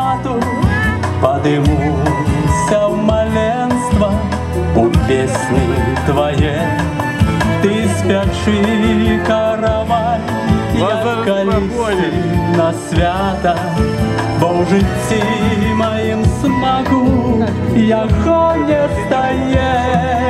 Подымуся в маленство у песни твоей. Ты спячи, каравай, я в колісі на свята, бо в житті моїм смаку яго не стає.